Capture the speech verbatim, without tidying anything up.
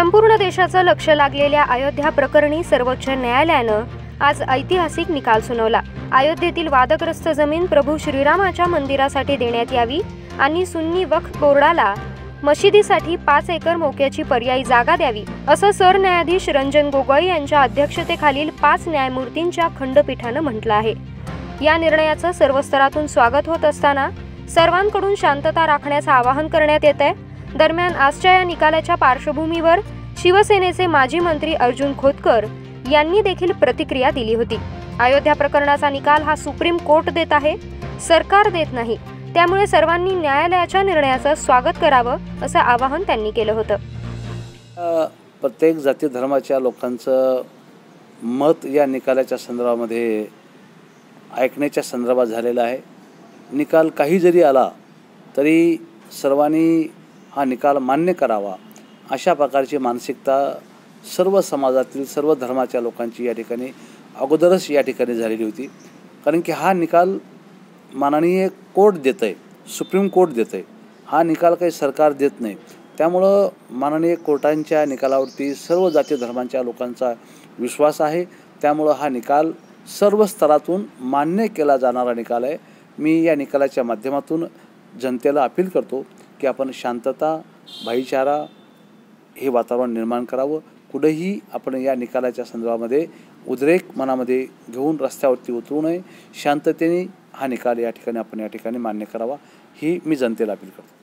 संपूर्ण देशाचं लक्ष लागलेल्या अयोध्या प्रकरणी सर्वोच्च न्यायालयानं आज ऐतिहासिक निकाल सुनावला। अयोध्येतील वादग्रस्त जमीन प्रभू श्रीरामाच्या मंदिरासाठी देण्यात यावी आणि सुन्नी वक्फ बोर्डाला मशिदीसाठी पाच एकर मोक्याची पर्यायी जागा द्यावी, असं सरन्यायाधीश रंजन गोगोई यांच्या अध्यक्षतेखालील पाच न्यायमूर्तींच्या खंडपीठानं म्हटलं आहे। या निर्णयाचं सर्व स्तरातून स्वागत होत असताना सर्वांकडून शांतता राखण्याचं आवाहन करण्यात येत आहे। दरम्यान आजच्या या निकालाच्या पार्श्वभूमीवर शिवसेनेचे माजी मंत्री अर्जुन खोतकर यांनी देखील प्रतिक्रिया दिली होती। अयोध्या प्रकरणाचा निकाल हा सुप्रीम कोर्ट देत आहे, सरकार देत नाही, त्यामुळे सर्वांनी न्यायालयाच्या निर्णयाचं स्वागत करावं असं आवाहन त्यांनी केलं होतं। प्रत्येक जाती धर्माच्या लोकांचं मत या निकालाच्या संदर्भामध्ये ऐकण्याच्या संदर्भात झालेला आहे। निकाल काही जरी आला तरी सर्वांनी हा निकाल मान्य करावा अशा प्रकारची मानसिकता सर्व समाजातील सर्व धर्माच्या लोकांची या ठिकाणी अगोदरच या ठिकाणी झालेली होती। कारण की हा निकाल माननीय कोर्ट देत आहे, सुप्रीम कोर्ट देत आहे, हा निकाल काही सरकार देत नाही। त्यामुळं माननीय कोर्टांच्या निकालावरती सर्व जाती धर्मांच्या लोकांचा विश्वास आहे। त्यामुळं हा निकाल सर्व स्तरातून मान्य केला जाणारा निकाल आहे। मी या निकालाच्या माध्यमातून जनतेला अपील करतो की आपण शांतता, भाईचारा हे वातावरण निर्माण करावं। कुठेही आपण या निकालाच्या संदर्भामध्ये उद्रेक मनामध्ये घेऊन रस्त्यावरती उतरू नये। शांततेने हा निकाल या ठिकाणी आपण या ठिकाणी मान्य करावा ही मी जनतेला अपील करतो।